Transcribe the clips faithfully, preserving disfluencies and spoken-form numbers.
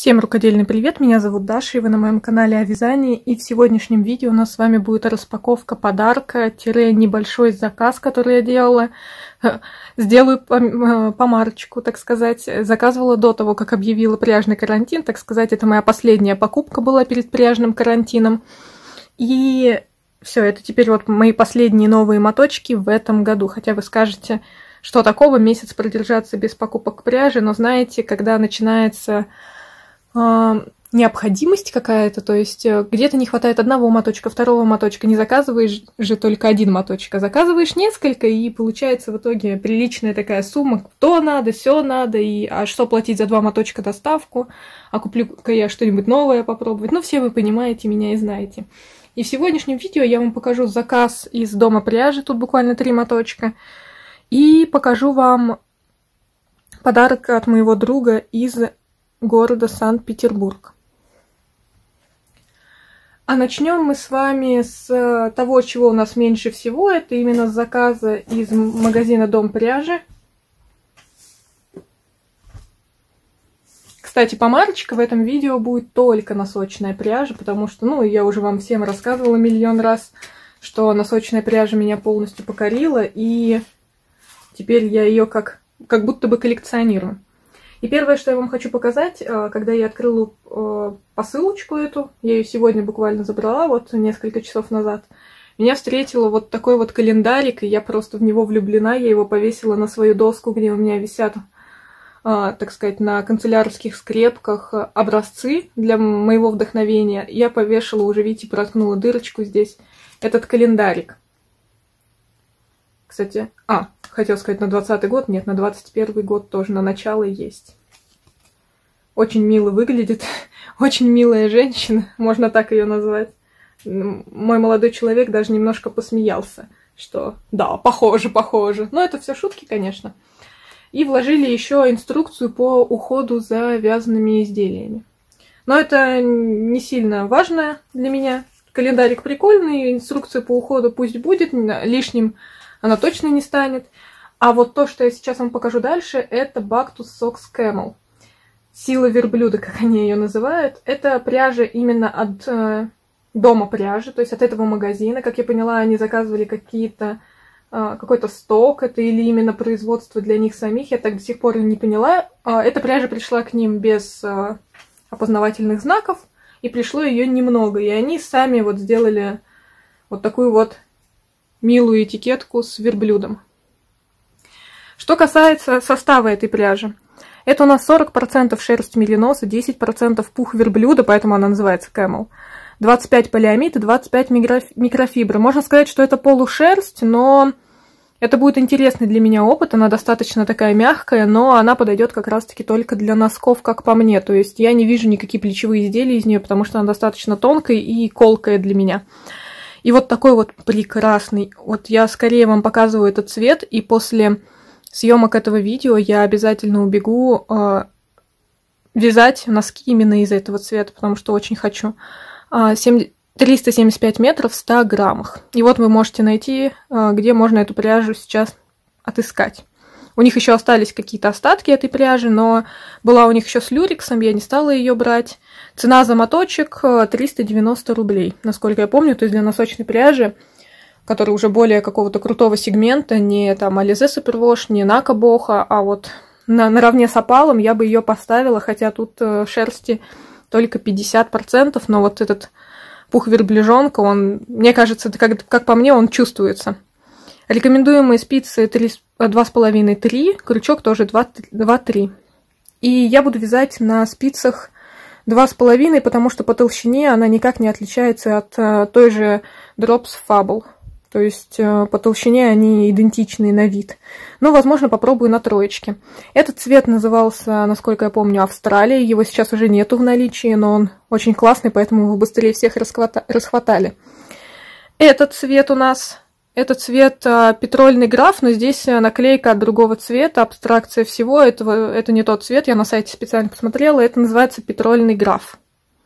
Всем рукодельный привет, меня зовут Даша, и вы на моем канале о вязании. И в сегодняшнем видео у нас с вами будет распаковка подарка-небольшой заказ, который я делала. Сделаю помарочку, так сказать. Заказывала до того, как объявила пряжный карантин, так сказать. Это моя последняя покупка была перед пряжным карантином. И все, это теперь вот мои последние новые моточки в этом году. Хотя вы скажете, что такого, месяц продержаться без покупок пряжи. Но знаете, когда начинается необходимость какая-то, то есть где-то не хватает одного моточка, второго моточка, не заказываешь же только один моточек, а заказываешь несколько, и получается в итоге приличная такая сумма, то надо, все надо, и а что платить за два моточка доставку, а куплю-ка я что-нибудь новое попробовать, ну все вы понимаете меня и знаете. И в сегодняшнем видео я вам покажу заказ из дома пряжи, тут буквально три моточка, и покажу вам подарок от моего друга из города Санкт-Петербург. А начнем мы с вами с того, чего у нас меньше всего. Это именно с заказа из магазина Дом пряжи. Кстати, помарочка в этом видео будет только носочная пряжа, потому что, ну, я уже вам всем рассказывала миллион раз, что носочная пряжа меня полностью покорила, и теперь я ее как, как будто бы коллекционирую. И первое, что я вам хочу показать, когда я открыла посылочку эту, я ее сегодня буквально забрала, вот несколько часов назад, меня встретила вот такой вот календарик, и я просто в него влюблена, я его повесила на свою доску, где у меня висят, так сказать, на канцелярских скрепках образцы для моего вдохновения. Я повешала, уже видите, проткнула дырочку здесь, этот календарик. Кстати, а, хотела сказать на двадцатый год, нет, на двадцать первый год тоже на начало есть. Очень мило выглядит, очень милая женщина, можно так ее назвать. Мой молодой человек даже немножко посмеялся, что да, похоже, похоже. Но это все шутки, конечно. И вложили еще инструкцию по уходу за вязаными изделиями. Но это не сильно важно для меня. Календарик прикольный, инструкция по уходу пусть будет, лишним она точно не станет. А вот то, что я сейчас вам покажу дальше, это Bactus Sox Camel. Сила верблюда, как они ее называют. Это пряжа именно от э, дома пряжи, то есть от этого магазина. Как я поняла, они заказывали какие-то э, какой-то сток, это или именно производство для них самих. Я так до сих пор и не поняла. Э, эта пряжа пришла к ним без э, опознавательных знаков, и пришло ее немного. И они сами вот сделали вот такую вот милую этикетку с верблюдом. Что касается состава этой пряжи, это у нас сорок процентов шерсть мериноса, десять процентов пух верблюда, поэтому она называется Camel, двадцать пять полиамид и двадцать пять микрофибры. Можно сказать, что это полушерсть, но это будет интересный для меня опыт. Она достаточно такая мягкая, но она подойдет как раз-таки только для носков, как по мне. То есть я не вижу никакие плечевые изделия из нее, потому что она достаточно тонкая и колкая для меня. И вот такой вот прекрасный. Вот я скорее вам показываю этот цвет, и после съемок этого видео я обязательно убегу э, вязать носки именно из этого цвета, потому что очень хочу. Э, триста семьдесят пять метров в ста граммах. И вот вы можете найти, э, где можно эту пряжу сейчас отыскать. У них еще остались какие-то остатки этой пряжи, но была у них еще с люрексом, я не стала ее брать. Цена за моточек триста девяносто рублей, насколько я помню, то есть для носочной пряжи, которая уже более какого-то крутого сегмента, не там Alize Superwash, не Нака Боха, а вот на, наравне с опалом я бы ее поставила, хотя тут шерсти только пятьдесят процентов, но вот этот пух верблюжонка, он, мне кажется, как, как по мне, он чувствуется. Рекомендуемые спицы два с половиной — три, крючок тоже два — три. И я буду вязать на спицах два с половиной, потому что по толщине она никак не отличается от uh, той же Drops Fable. То есть uh, по толщине они идентичны на вид. Ну, возможно, попробую на троечке. Этот цвет назывался, насколько я помню, Австралия. Его сейчас уже нету в наличии, но он очень классный, поэтому его быстрее всех расхвата расхватали. Этот цвет у нас... Это цвет а, петрольный граф, но здесь наклейка от другого цвета, абстракция всего. Этого, это не тот цвет, я на сайте специально посмотрела. Это называется петрольный граф.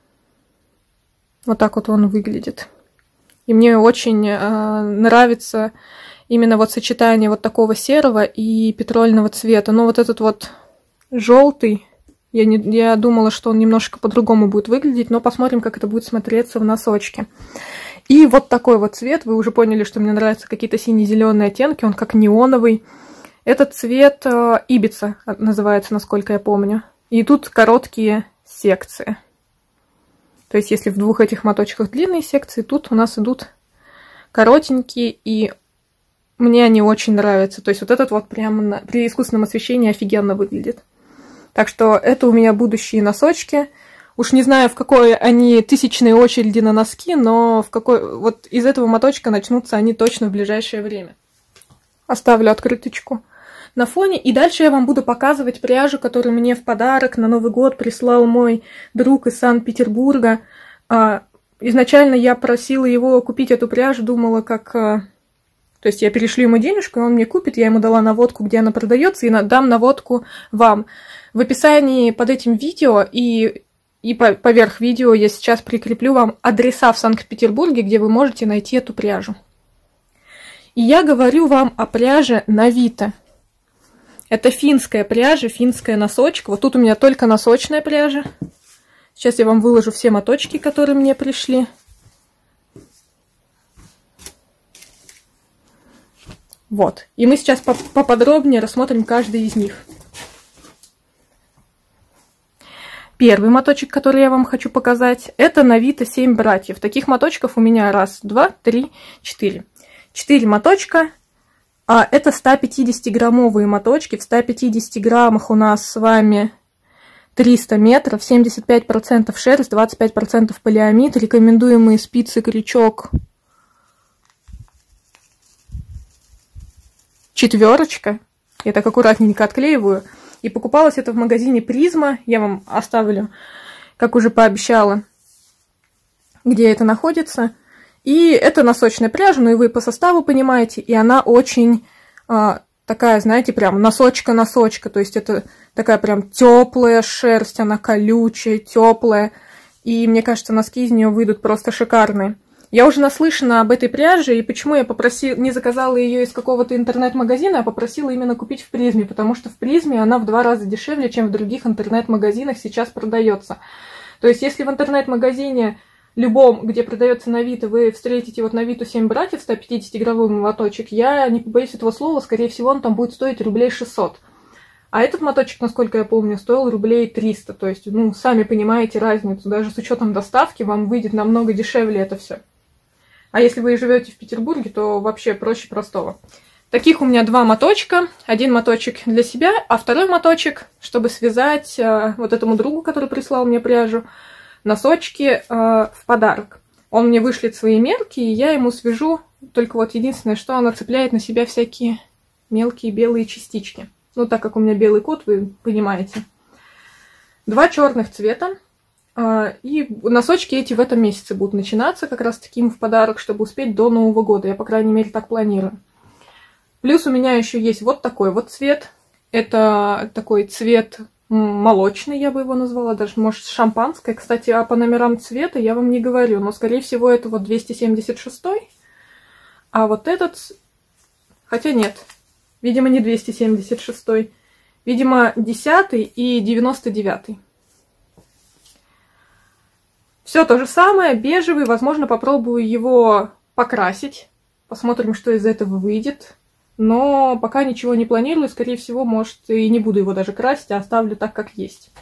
Вот так вот он выглядит. И мне очень а, нравится именно вот сочетание вот такого серого и петрольного цвета. Но вот этот вот желтый Я, не, я думала, что он немножко по-другому будет выглядеть, но посмотрим, как это будет смотреться в носочке. И вот такой вот цвет. Вы уже поняли, что мне нравятся какие-то сине-зеленые оттенки. Он как неоновый. Этот цвет Ибица называется, насколько я помню. И тут короткие секции. То есть, если в двух этих моточках длинные секции, тут у нас идут коротенькие, и мне они очень нравятся. То есть, вот этот вот прямо на, при искусственном освещении офигенно выглядит. Так что это у меня будущие носочки. Уж не знаю, в какой они тысячной очереди на носки, но в какой вот из этого моточка начнутся они точно в ближайшее время. Оставлю открыточку на фоне. И дальше я вам буду показывать пряжу, которую мне в подарок на Новый год прислал мой друг из Санкт-Петербурга. Изначально я просила его купить эту пряжу, думала, как... То есть я перешлю ему денежку, и он мне купит. Я ему дала наводку, где она продается, и дам наводку вам. В описании под этим видео и, и по, поверх видео я сейчас прикреплю вам адреса в Санкт-Петербурге, где вы можете найти эту пряжу. И я говорю вам о пряже Навита. Это финская пряжа, финская носочка. Вот тут у меня только носочная пряжа. Сейчас я вам выложу все моточки, которые мне пришли. Вот. И мы сейчас поподробнее рассмотрим каждый из них. Первый моточек, который я вам хочу показать, это Навита семь братьев. Таких моточков у меня раз, два, три, четыре. Четыре моточка. А это сто пятидесятиграммовые моточки. В ста пятидесяти граммах у нас с вами триста метров, семьдесят пять процентов шерсть, двадцать пять процентов полиамид. Рекомендуемые спицы крючок четверочка. Я так аккуратненько отклеиваю. И покупалось это в магазине Призма. Я вам оставлю, как уже пообещала, где это находится. И это носочная пряжа, ну и вы по составу понимаете. И она очень а, такая, знаете, прям носочка-носочка. То есть это такая прям теплая шерсть, она колючая, теплая. И мне кажется, носки из нее выйдут просто шикарные. Я уже наслышана об этой пряже, и почему я попросила, не заказала ее из какого-то интернет-магазина, а попросила именно купить в Призме, потому что в Призме она в два раза дешевле, чем в других интернет-магазинах сейчас продается. То есть, если в интернет-магазине любом, где продается Навита, вы встретите вот Навиту семь братьев, сто пятидесятиграммовый моточек, я не побоюсь этого слова, скорее всего, он там будет стоить рублей шестьсот. А этот моточек, насколько я помню, стоил рублей триста. То есть, ну, сами понимаете разницу, даже с учетом доставки вам выйдет намного дешевле это все. А если вы живете в Петербурге, то вообще проще простого. Таких у меня два моточка. Один моточек для себя, а второй моточек, чтобы связать э, вот этому другу, который прислал мне пряжу, носочки э, в подарок. Он мне вышлет свои мерки, и я ему свяжу. Только вот единственное, что она цепляет на себя всякие мелкие белые частички. Ну, так как у меня белый кот, вы понимаете. Два черных цвета. И носочки эти в этом месяце будут начинаться, как раз таким в подарок, чтобы успеть до Нового года. Я, по крайней мере, так планирую. Плюс у меня еще есть вот такой вот цвет. Это такой цвет молочный, я бы его назвала, даже, может, шампанское. Кстати, а по номерам цвета я вам не говорю, но, скорее всего, это вот двести семьдесят шестой. А вот этот... Хотя нет, видимо, не двести семьдесят шестой. Видимо, десятый и девяносто девятый. Все то же самое, бежевый, возможно, попробую его покрасить. Посмотрим, что из этого выйдет. Но пока ничего не планирую, скорее всего, может, и не буду его даже красить, а оставлю так, как есть.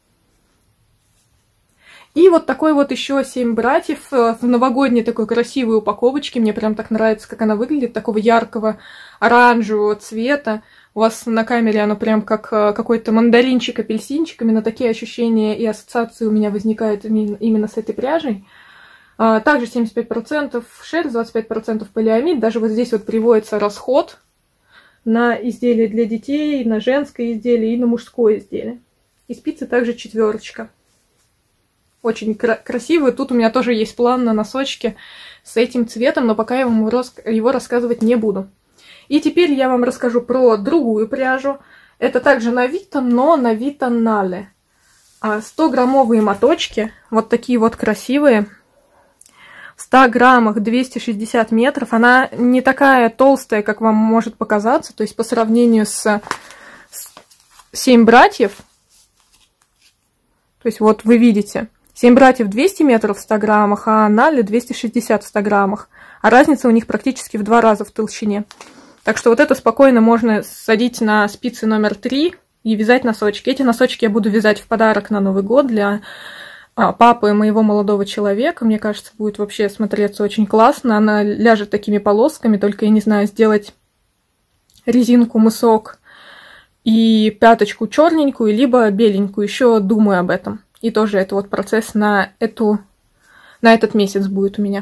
И вот такой вот еще семь братьев в новогодней такой красивой упаковочке. Мне прям так нравится, как она выглядит, такого яркого оранжевого цвета. У вас на камере оно прям как какой-то мандаринчик, апельсинчик. Именно такие ощущения и ассоциации у меня возникают именно с этой пряжей. Также семьдесят пять процентов шерсть, двадцать пять процентов полиамид. Даже вот здесь вот приводится расход на изделия для детей, на женское изделие и на мужское изделие. И спицы также четверочка. Очень кра красивый. Тут у меня тоже есть план на носочки с этим цветом, но пока я вам его рассказывать не буду. И теперь я вам расскажу про другую пряжу. Это также Навита, но Навита Нале. сто граммовые моточки, вот такие вот красивые. В ста граммах двести шестьдесят метров. Она не такая толстая, как вам может показаться. То есть по сравнению с семь братьев, То есть вот вы видите, семь братьев двести метров в ста граммах, а Налли двести шестьдесят в ста граммах. А разница у них практически в два раза в толщине. Так что вот это спокойно можно садить на спицы номер три и вязать носочки. Эти носочки я буду вязать в подарок на Новый год для а, папы моего молодого человека. Мне кажется, будет вообще смотреться очень классно. Она ляжет такими полосками, только я не знаю, сделать резинку, мысок и пяточку черненькую, либо беленькую. Еще думаю об этом. И тоже это вот процесс на, эту, на этот месяц будет у меня.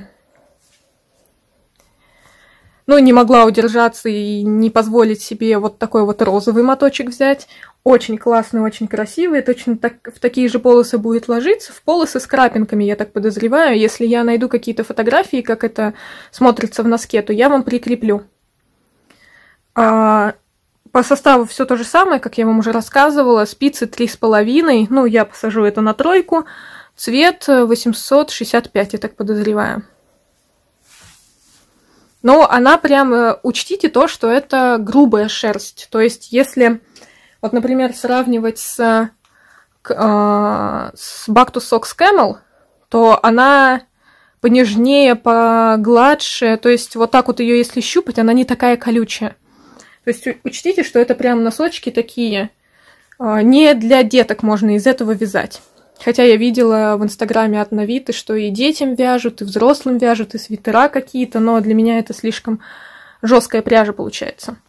Ну, не могла удержаться и не позволить себе вот такой вот розовый моточек взять. Очень классный, очень красивый. Точно так, в такие же полосы будет ложиться. В полосы с крапинками, я так подозреваю. Если я найду какие-то фотографии, как это смотрится в носке, то я вам прикреплю. А по составу все то же самое, как я вам уже рассказывала. Спицы три с половиной. Ну, я посажу это на тройку. Цвет восемьсот шестьдесят пять, я так подозреваю. Но она прям, учтите то, что это грубая шерсть. То есть, если, вот, например, сравнивать с, э, с Back to Socks Camel, то она понежнее, погладше. То есть, вот так вот ее, если щупать, она не такая колючая. То есть, учтите, что это прям носочки такие. Э, не для деток можно из этого вязать. Хотя я видела в инстаграме от Навиты, что и детям вяжут, и взрослым вяжут, и свитера какие-то, но для меня это слишком жесткая пряжа получается.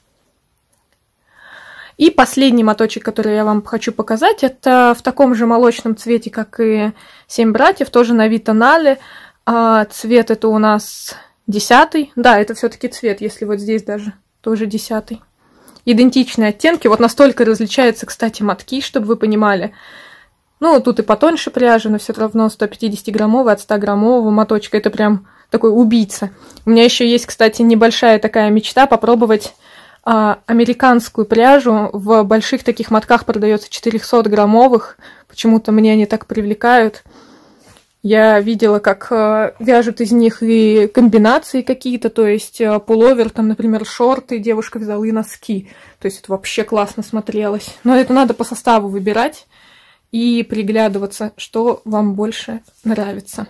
И последний моточек, который я вам хочу показать, это в таком же молочном цвете, как и семь братьев, тоже Навита Налли. А цвет это у нас десятый. Да, это все-таки цвет, если вот здесь даже тоже десятый. Идентичные оттенки. Вот настолько различаются, кстати, мотки, чтобы вы понимали. Ну, тут и потоньше пряжа, но все равно сто пятидесятиграммовый от стаграммового моточка. Это прям такой убийца. У меня еще есть, кстати, небольшая такая мечта попробовать а, американскую пряжу. В больших таких мотках продается четырехсотграммовых. Почему-то мне они так привлекают. Я видела, как а, вяжут из них и комбинации какие-то, то есть а, пуловер, там, например, шорты, девушка вязала и носки. То есть это вообще классно смотрелось. Но это надо по составу выбирать и приглядываться, что вам больше нравится.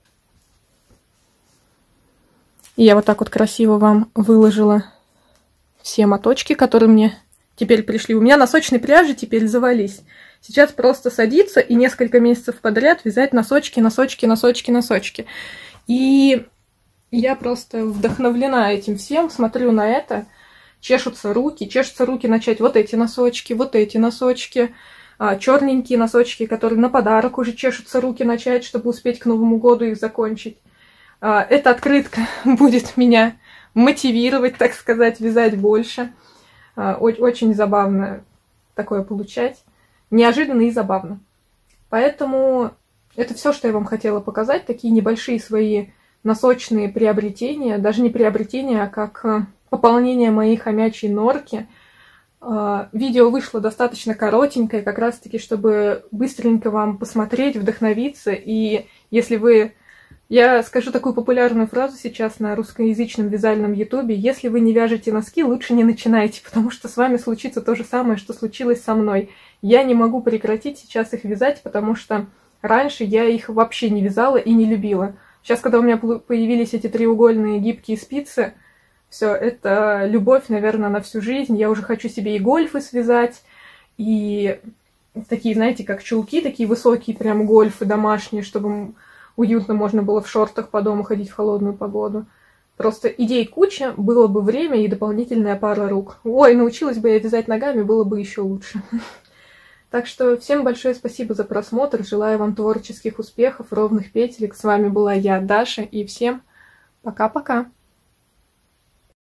И я вот так вот красиво вам выложила все моточки, которые мне теперь пришли. У меня носочной пряжи теперь завались. Сейчас просто садиться и несколько месяцев подряд вязать носочки, носочки, носочки, носочки. И я просто вдохновлена этим всем, смотрю на это, чешутся руки, чешутся руки начать вот эти носочки, вот эти носочки, черненькие носочки, которые на подарок уже чешутся руки начать, чтобы успеть к Новому году их закончить. Эта открытка будет меня мотивировать, так сказать, вязать больше. Очень забавно такое получать. Неожиданно и забавно. Поэтому это все, что я вам хотела показать. Такие небольшие свои носочные приобретения. Даже не приобретения, а как пополнение моей хомячей норки. Видео вышло достаточно коротенькое, как раз-таки, чтобы быстренько вам посмотреть, вдохновиться. И если вы... Я скажу такую популярную фразу сейчас на русскоязычном вязальном ютубе. Если вы не вяжете носки, лучше не начинайте, потому что с вами случится то же самое, что случилось со мной. Я не могу прекратить сейчас их вязать, потому что раньше я их вообще не вязала и не любила. Сейчас, когда у меня появились эти треугольные гибкие спицы, все, это любовь, наверное, на всю жизнь. Я уже хочу себе и гольфы связать, и такие, знаете, как чулки, такие высокие прям гольфы домашние, чтобы уютно можно было в шортах по дому ходить в холодную погоду. Просто идей куча, было бы время и дополнительная пара рук. Ой, научилась бы я вязать ногами, было бы еще лучше. Так что всем большое спасибо за просмотр, желаю вам творческих успехов, ровных петелек. С вами была я, Даша, и всем пока-пока.